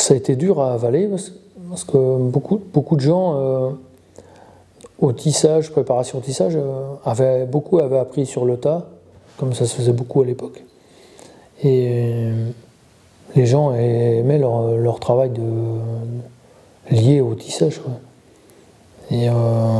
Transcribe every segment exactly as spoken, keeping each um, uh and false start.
ça a été dur à avaler parce, parce que beaucoup, beaucoup de gens euh, au tissage, préparation au tissage, euh, avaient, beaucoup avaient appris sur le tas, comme ça se faisait beaucoup à l'époque. Et euh, les gens aimaient leur, leur travail de, lié au tissage, quoi. Et euh,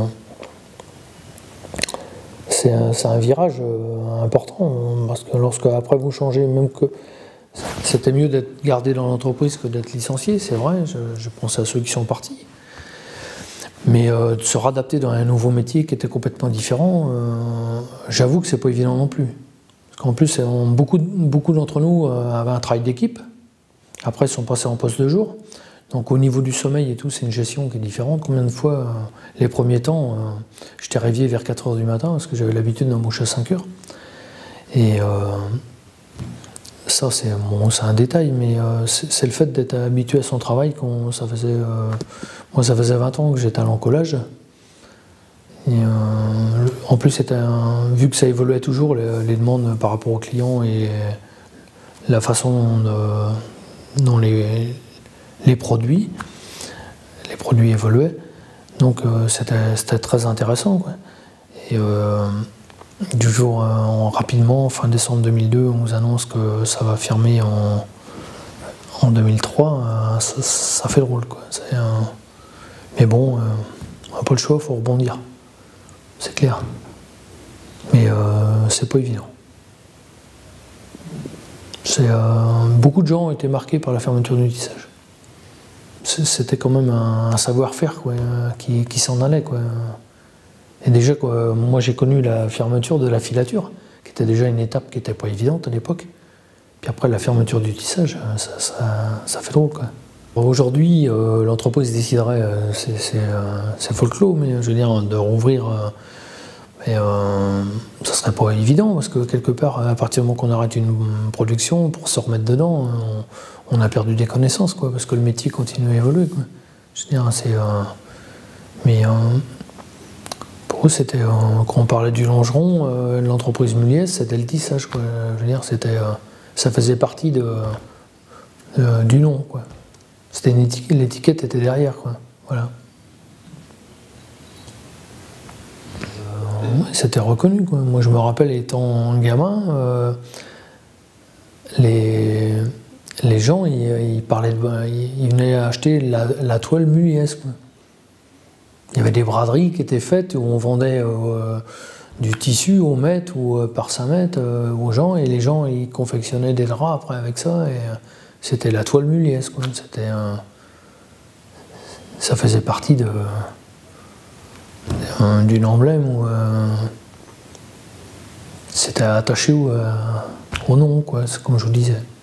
c'est un, un virage euh, important, parce que lorsque après vous changez, même que c'était mieux d'être gardé dans l'entreprise que d'être licencié, c'est vrai, je, je pense à ceux qui sont partis. Mais euh, de se réadapter dans un nouveau métier qui était complètement différent, euh, j'avoue que c'est pas évident non plus. Parce qu'en plus, on, beaucoup, beaucoup d'entre nous euh, avaient un travail d'équipe. Après, ils sont passés en poste de jour. Donc au niveau du sommeil et tout, c'est une gestion qui est différente. Combien de fois, euh, les premiers temps, euh, j'étais réveillé vers quatre heures du matin parce que j'avais l'habitude d'embaucher à cinq heures. Et euh, ça, c'est bon, un détail, mais euh, c'est le fait d'être habitué à son travail. Quand ça faisait, euh, moi, ça faisait vingt ans que j'étais à l'encollage. Et, euh, en plus, un, vu que ça évoluait toujours, les, les demandes par rapport aux clients et la façon de, dont les, les produits, les produits évoluaient. Donc euh, c'était très intéressant, quoi. Et euh, du jour, euh, rapidement, fin décembre deux mille deux, on nous annonce que ça va fermer en, en deux mille trois, euh, ça, ça fait drôle, quoi. Un... Mais bon, euh, on n'a pas le choix, il faut rebondir. C'est clair. Mais euh, c'est pas évident. Euh, beaucoup de gens ont été marqués par la fermeture du tissage. C'était quand même un, un savoir-faire qui, qui s'en allait, quoi. Et déjà, quoi, moi j'ai connu la fermeture de la filature, qui était déjà une étape qui n'était pas évidente à l'époque. Puis après la fermeture du tissage, ça, ça, ça fait drôle, quoi. Aujourd'hui, euh, l'entreprise déciderait, euh, c'est euh, folklore, mais je veux dire, de rouvrir. Euh, mais euh, ça serait pas évident, parce que quelque part, à partir du moment qu'on arrête une production, pour se remettre dedans, on, on a perdu des connaissances, quoi, parce que le métier continue à évoluer, quoi. Je veux dire, c'est. Euh, mais euh, pour eux, c'était. Euh, quand on parlait du longeron, euh, l'entreprise Muliez, c'était le tissage, quoi. Je veux dire, c'était. Euh, ça faisait partie de, de, du nom, quoi. C'était une étiquette, l'étiquette était derrière, quoi. Voilà. Euh, ouais, c'était reconnu, quoi. Moi, je me rappelle, étant gamin, euh, les, les gens, ils, ils parlaient de, ils, ils venaient acheter la, la toile Muliez, quoi. Il y avait des braderies qui étaient faites où on vendait euh, du tissu au mètre ou euh, par cinq mètres euh, aux gens, et les gens, ils confectionnaient des draps après avec ça, et euh, c'était la toile Muliez, quoi. C'était un... Ça faisait partie de d'une emblème où euh, c'était attaché au, euh, au nom, quoi, comme je vous disais.